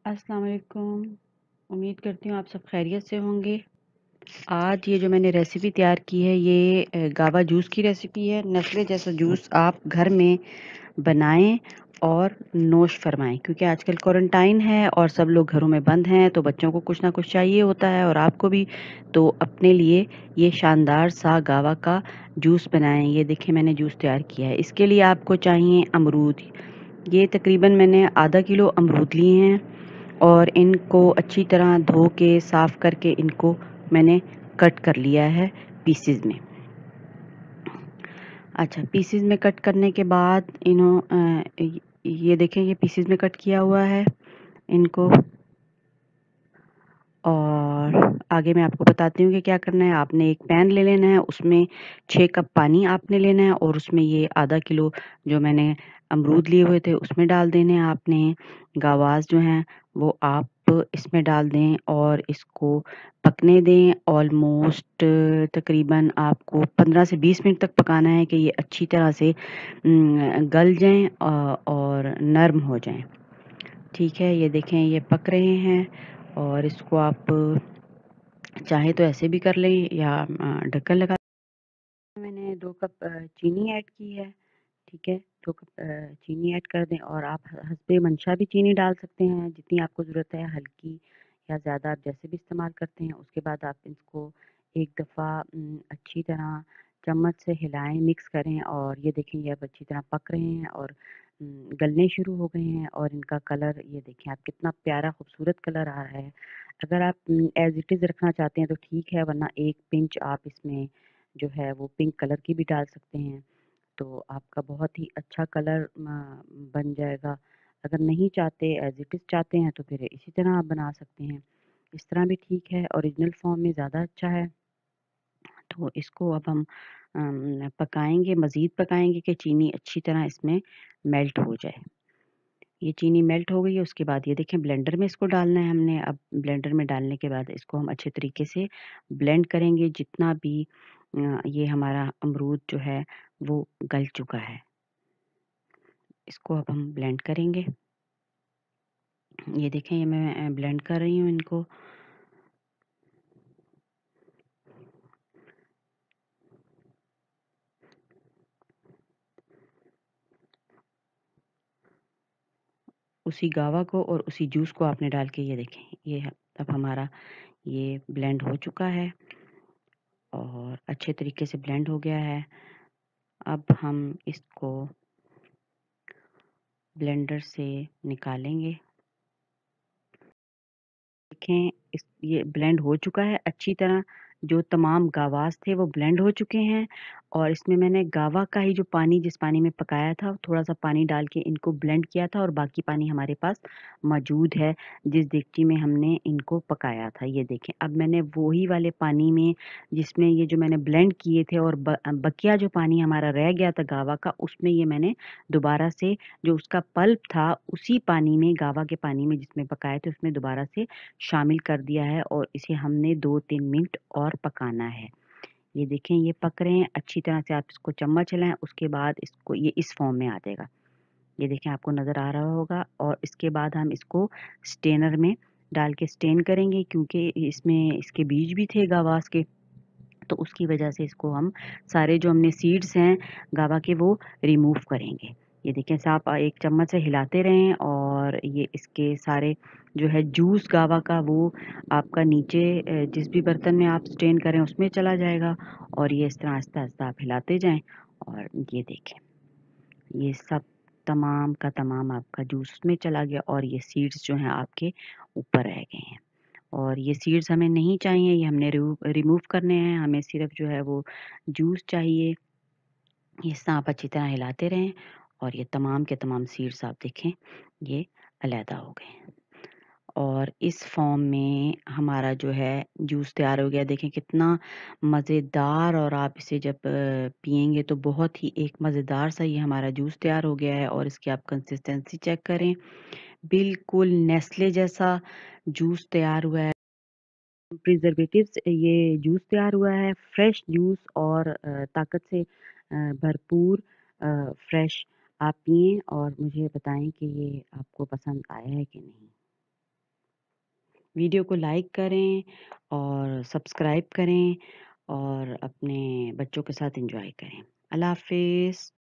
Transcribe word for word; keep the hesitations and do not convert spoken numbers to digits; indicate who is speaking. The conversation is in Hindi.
Speaker 1: अस्सलाम वालेकुम। उम्मीद करती हूँ आप सब खैरियत से होंगे। आज ये जो मैंने रेसिपी तैयार की है ये अ, गावा जूस की रेसिपी है। नेस्ले जैसा जूस आप घर में बनाएँ और नोश फरमाएँ क्योंकि आजकल क्वारंटाइन है और सब लोग घरों में बंद हैं, तो बच्चों को कुछ ना कुछ चाहिए होता है और आपको भी। तो अपने लिए ये शानदार सा गावा का जूस बनाएँ। ये देखिए मैंने जूस तैयार किया है। इसके लिए आपको चाहिए अमरूद। ये तकरीबन मैंने आधा किलो अमरूद लिए हैं और इनको अच्छी तरह धो के साफ़ करके इनको मैंने कट कर लिया है पीसेज़ में। अच्छा, पीसेज़ में कट करने के बाद इन्हों अ, ये देखें ये पीसेज़ में कट किया हुआ है इनको। और आगे मैं आपको बताती हूँ कि क्या करना है। आपने एक पैन ले लेना है, उसमें छह कप पानी आपने लेना है और उसमें ये आधा किलो जो मैंने अमरूद लिए हुए थे उसमें डाल देने हैं आपने। गावास जो हैं वो आप इसमें डाल दें और इसको पकने दें। ऑलमोस्ट तकरीबन आपको पंद्रह से बीस मिनट तक पकाना है कि ये अच्छी तरह से उम, गल जाएँ अ, और नर्म हो जाएँ। ठीक है, ये देखें ये पक रहे हैं और इसको आप चाहें तो ऐसे भी कर लें या अ, ढक्कन लगा। मैंने दो कप अ, चीनी ऐड की है, ठीक है? दो कप अ, चीनी ऐड कर दें और आप ह हस्बे मंशा भी चीनी डाल सकते हैं, जितनी आपको ज़रूरत है, हल्की या ज़्यादा आप जैसे भी इस्तेमाल करते हैं। उसके बाद आप इसको एक दफ़ा उम, अच्छी तरह चम्मच से हिलाएँ, मिक्स करें और ये देखें ये अब अच्छी तरह पक रहे हैं और उम, गलने शुरू हो गए हैं और इनका कलर ये देखें आप कितना प्यारा खूबसूरत कलर आ रहा है। अगर आप उम, एज़ इट इज़ रखना चाहते हैं तो ठीक है, वरना एक पिंच आप इसमें जो है वो पिंक कलर की भी डाल सकते हैं, तो आपका बहुत ही अच्छा कलर म बन जाएगा। अगर नहीं चाहते एज़ इट इज़ चाहते हैं तो फिर इसी तरह आप बना सकते हैं। इस तरह भी ठीक है, ओरिजिनल फॉर्म में ज़्यादा अच्छा है। तो इसको अब हम अम, पकाएँगे, मज़ीद पकाएँगे कि चीनी अच्छी तरह इसमें मेल्ट हो जाए। ये चीनी मेल्ट हो गई है, उसके बाद ये देखें ब्लेंडर में इसको डालना है हमने। अब ब्लेंडर में डालने के बाद इसको हम अच्छे तरीके से ब्लेंड करेंगे जितना भी अ, ये हमारा अमरूद जो है वो गल चुका है। इसको अब हम ब्लेंड करेंगे। ये देखें ये मैं अ, ब्लेंड कर रही हूँ इनको। उसी गावा को और उसी जूस को आपने डाल के ये देखें ये ह अब हमारा ये ब्लेंड हो चुका है और अच्छे तरीके से ब्लेंड हो गया है। अब हम इसको ब्लेंडर से निकालेंगे। देखें इस ये ब्लेंड हो चुका है अच्छी तरह। जो तमाम गावास थे वो ब्लेंड हो चुके हैं और इसमें मैंने गावा का ही जो पानी जिस पानी में पकाया था थोड़ा-सा पानी डाल के इनको ब्लेंड किया था और बाकी पानी हमारे पास मौजूद है, जिस देगची में हमने इनको पकाया था। ये देखें अब मैंने वही वाले पानी में जिसमें ये जो मैंने ब्लेंड किए थे और ब बकिया जो पानी हमारा रह गया था गावा का उसमें ये मैंने दोबारा से जो उसका पल्प था उसी पानी में गावा के पानी में जिसमें पकाए थे उसमें दोबारा से शामिल कर दिया है और इसे हमने दो तीन मिनट और पकाना है। ये देखें ये पक रहे हैं, अच्छी तरह से आप इसको चम्मच हिलाएँ उसके बाद इसको ये इस फ़ॉर्म में आ जाएगा। ये देखें आपको नज़र आ रहा होगा और इसके बाद हम इसको स्टेनर में डाल के स्टेन करेंगे क्योंकि इसमें इसके बीज भी थे गावास के, तो उसकी वजह से इसको हम सारे जो हमने सीड्स हैं गावा के वो रिमूव करेंगे। ये देखें से आप एक चम्मच से हिलाते रहें और ये इसके सारे जो है जूस गावा का वो आपका नीचे अ, जिस भी बर्तन में आप स्टेन करें उसमें चला जाएगा और ये इस तरह आहिस्ता-आहिस्ता आप हिलाते जाएँ और ये देखें, ये सब तमाम का तमाम आपका जूस उसमें चला गया और ये सीड्स जो हैं आपके ऊपर रह गए हैं। और ये सीड्स हमें नहीं चाहिए, ये हमने रिमूव रिमूव करने हैं, हमें सिर्फ़ जो है वो जूस चाहिए। इस तरह आप अच्छी तरह हिलाते रहें और ये तमाम के तमाम सीड्स आप देखें, ये अलहदा हो गए हैं। और इस फ़ॉर्म में हमारा जो है जूस तैयार हो गया। देखें कितना मज़ेदार और आप इसे जब अ, पिएँगे तो बहुत ही एक मज़ेदार सा ये हमारा जूस तैयार हो गया है और इसकी आप कंसिस्टेंसी चेक करें, बिल्कुल नेस्ले जैसा जूस तैयार हुआ है। प्रिज़र्वेटिव्स ये जूस तैयार हुआ है, फ्रेश जूस और अ, ताकत से अ, भरपूर अ, फ्रेश आप पिएँ और मुझे बताएँ कि ये आपको पसंद आया है कि नहीं? वीडियो को लाइक करें और सब्सक्राइब करें और अपने बच्चों के साथ एंजॉय करें। अल्लाह हाफ़िज़।